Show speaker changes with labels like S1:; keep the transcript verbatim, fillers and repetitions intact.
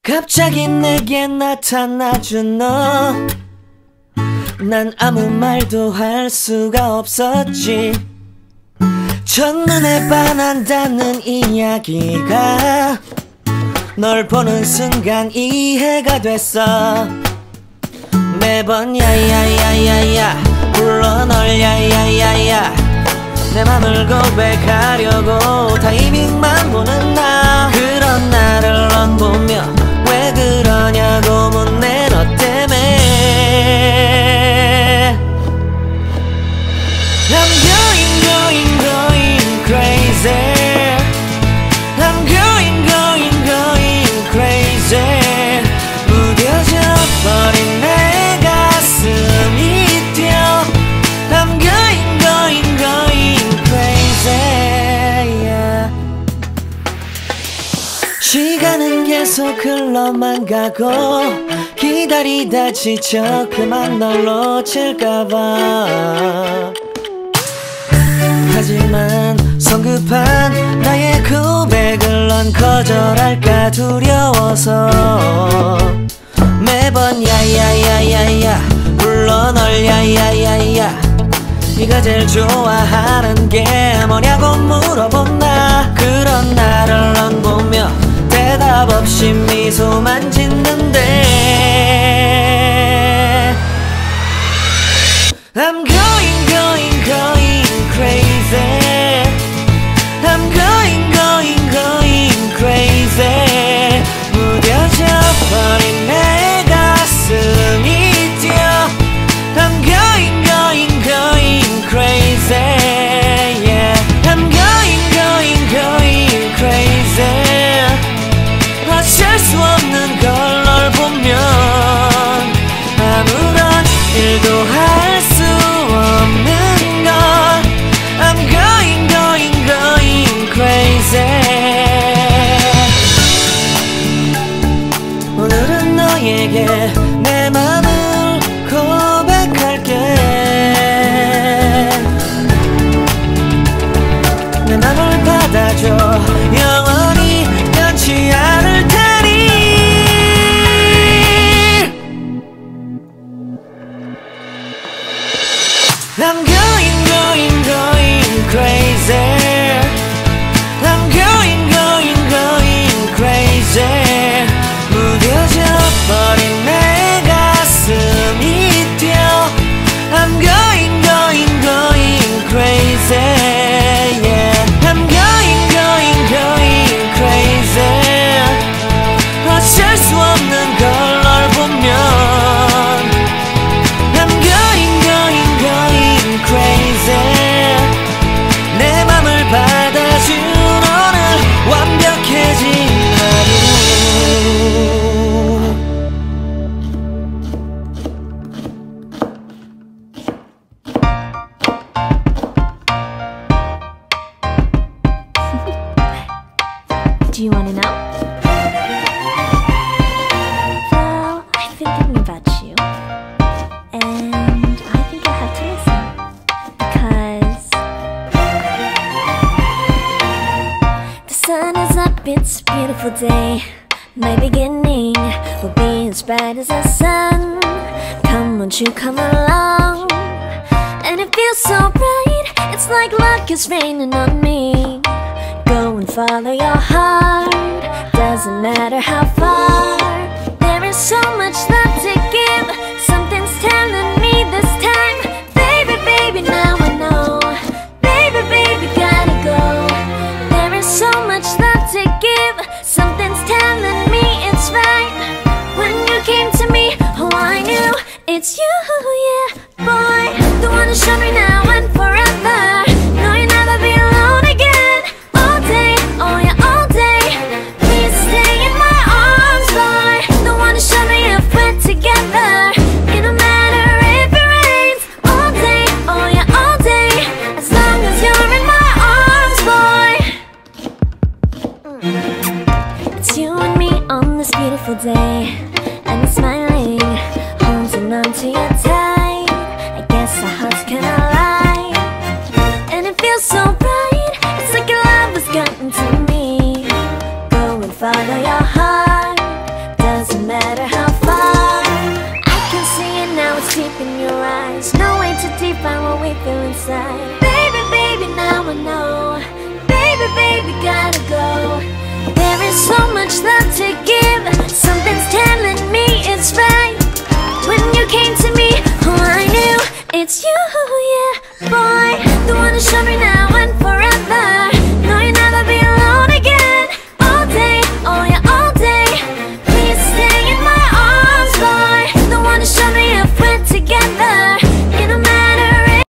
S1: 갑자기 내게 나타나준 너, 난 아무 말도 할 수가 없었지. 첫눈에 반한다는 이야기가 널 보는 순간 이해가 됐어. 매번 야야야야야 불러 널 야야야야, 내 맘을 고백하려고 타이밍만 보는 나. 그런 나를 넌 보며 왜 그러냐고 묻네. 너 때문에 I'm going going going crazy. I'm going going going crazy. 무뎌져 버린 내 가슴이 뛰어. I'm going going going crazy, yeah. 시간은 계속 흘러만 가고 기다리다 지쳐 그만 널 놓칠까봐. 하지만 성급한 나의 고백을 넌 거절할까 두려워서 매번 야야야야야 불러 널 야야야야. 네가 제일 좋아하는 게 뭐냐고 물어본 나. 그런 나를 넌 보며 대답 없이 미소만 짓는데 I'm going going going crazy. I'm going going going crazy. 무뎌져 버린 내 가슴이 뛰어. I'm going going going crazy, yeah. I'm going going going crazy. 어쩔 수 없는 걸 널 보면 아무런 일도 할 수 없는 걸. I'm going going going crazy. 오늘은 너에게 내 맘을 고백할게. 내 맘을 받아줘. 영원히 변치 않을 테니. I'm going going going crazy. I'm going going going crazy. 무뎌져 버린 내 가슴이 뛰어. I'm going going going crazy, yeah. I'm going going going crazy. 어쩔 수 없는 걸 널 보면 I'm going going going crazy. 내 맘을 받아준 오늘 완벽해진 하루.
S2: Do you wanna know? Well, I've been thinking about you, and I think you'll have to listen, because the sun is up, it's a beautiful day. My beginning will be as bright as the sun. Come, won't you come along? And it feels so bright, it's like luck is raining on me. Go and follow your heart, doesn't matter how far. There is so much love to give, something's telling me this time. Baby, baby, now I know. Baby, baby, gotta go. There is so much love to give, something's telling me it's right. When you came to me, oh I knew it's you, yeah, boy. The one who showed me now and forever. No, you'll never be alone again. All day, oh yeah, all day. Please stay in my arms, boy. The one who showed me if we're together. It don't matter if it rains. All day, oh yeah, all day. As long as you're in my arms, boy. Mm. It's you and me on this beautiful day, and the smile